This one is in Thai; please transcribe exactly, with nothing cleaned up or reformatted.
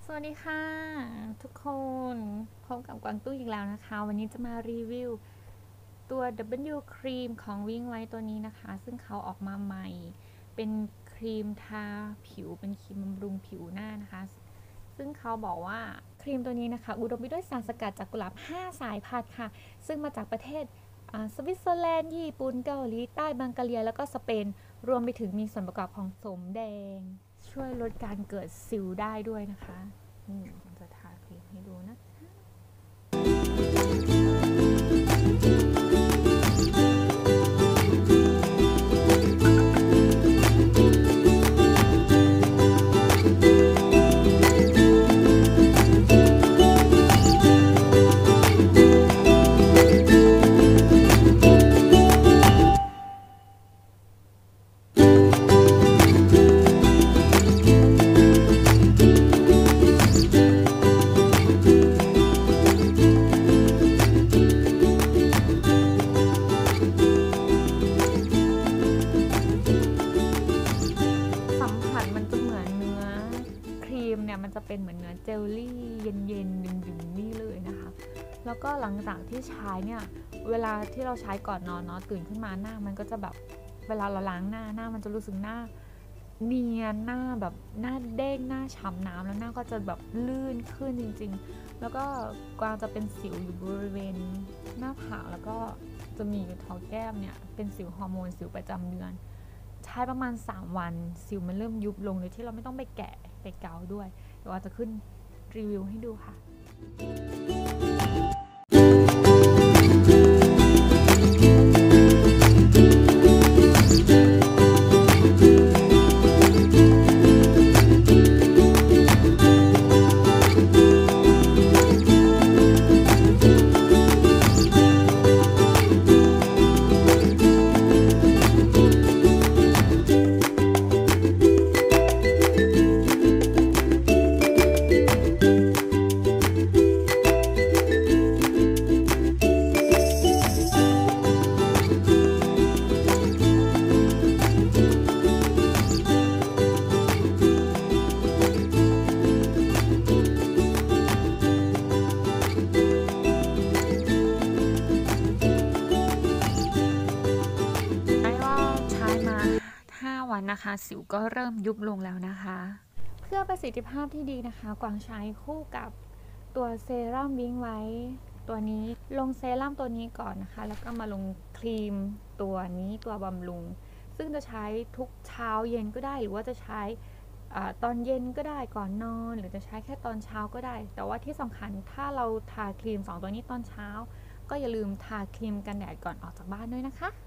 สวัสดีค่ะทุกคนพบกับกวางตุ้ยอีกแล้วนะคะวันนี้จะมารีวิวตัว ดับเบิลยู ครีมของวิ่งไว้ตัวนี้นะคะซึ่งเขาออกมาใหม่เป็นครีมทาผิวเป็นครีมบำรุงผิวหน้านะคะซึ่งเขาบอกว่าครีมตัวนี้นะคะอุดมไปด้วยสารสกัดจากกุหลาบห้าสายพันธุ์ค่ะซึ่งมาจากประเทศสวิตเซอร์แลนด์ญี่ปุ่นเกาหลีใต้บังกาเลียแล้วก็สเปนรวมไปถึงมีส่วนประกอบของสมแดงช่วยลดการเกิดสิวได้ด้วยนะคะนี่ผมจะทาครีมให้ดูนะเนี่ยมันจะเป็นเหมือนเนื้อเจลลี่เย็นๆดึงๆนี่เลยนะคะแล้วก็หลังจากที่ใช้เนี่ยเวลาที่เราใช้ก่อนนอนเนาะตื่นขึ้นมาหน้ามันก็จะแบบเวลาเราล้างหน้าหน้ามันจะรู้สึกหน้าเนียนหน้าแบบหน้าเด้งหน้าฉ่ำน้ำแล้วหน้าก็จะแบบลื่นขึ้นจริงๆแล้วก็กวางจะเป็นสิวอยู่บริเวณหน้าผากแล้วก็จะมีอยู่ท้องแก้มเนี่ยเป็นสิวฮอร์โมนสิวประจำเดือนใช้ประมาณสามวันสิวมันเริ่มยุบลงโดยที่เราไม่ต้องไปแกะไปเกาด้วยเดี๋ยวอาจจะขึ้นรีวิวให้ดูค่ะนะคะสิวก็เริ่มยุบลงแล้วนะคะเพื่อประสิทธิภาพที่ดีนะคะกวางใช้คู่กับตัวเซรั่มวิ้งไว้ตัวนี้ลงเซรั่มตัวนี้ก่อนนะคะแล้วก็มาลงครีมตัวนี้ตัวบำรุงซึ่งจะใช้ทุกเช้าเย็นก็ได้หรือว่าจะใช้ตอนเย็นก็ได้ก่อนนอนหรือจะใช้แค่ตอนเช้าก็ได้แต่ว่าที่สำคัญถ้าเราทาครีมสองตัวนี้ตอนเช้าก็อย่าลืมทาครีมกันแดดก่อนออกจากบ้านด้วยนะคะ